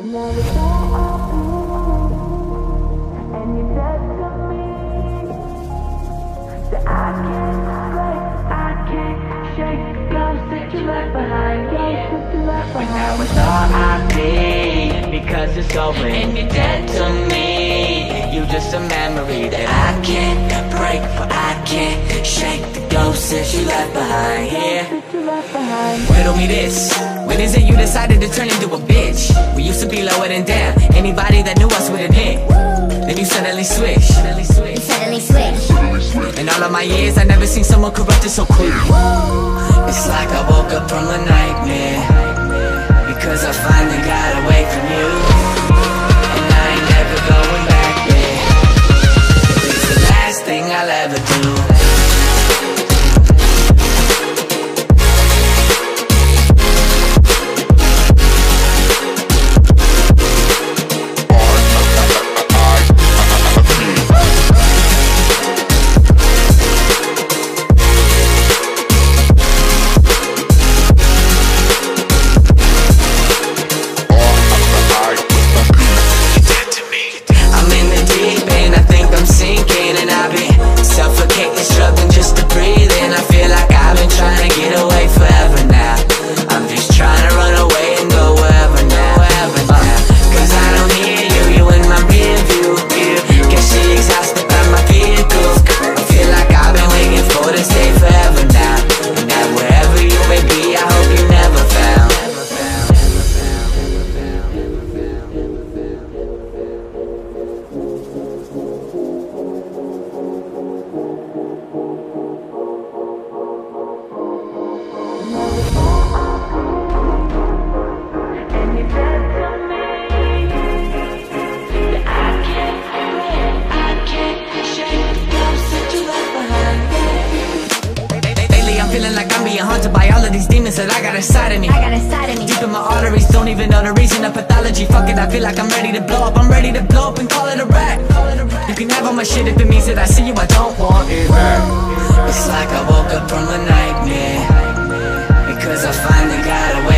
Now it's all and you said to me that I can't break, I can't shake the ghost that you left behind. But now it's all I need, because it's over and you're dead to me. You just a memory that I can't break, but I can't shake the ghost that you left behind. Yeah. Riddle me this: when is it you decided to turn into a bitch? We used to be lower than down. Anybody that knew us would admit. Then you suddenly switch. In all of my years, I never seen someone corrupted so quick. It's like I woke up from a nightmare, because I finally got away from you, and I ain't never going back there. It's the last thing I'll ever do. Haunted by all of these demons that I got inside of me. Deep in my arteries, don't even know the reason of pathology. Fuck it, I feel like I'm ready to blow up. I'm ready to blow up and call it a wrap. You can have all my shit if it means that I see you, I don't want it back. It's like I woke up from a nightmare, because I finally got away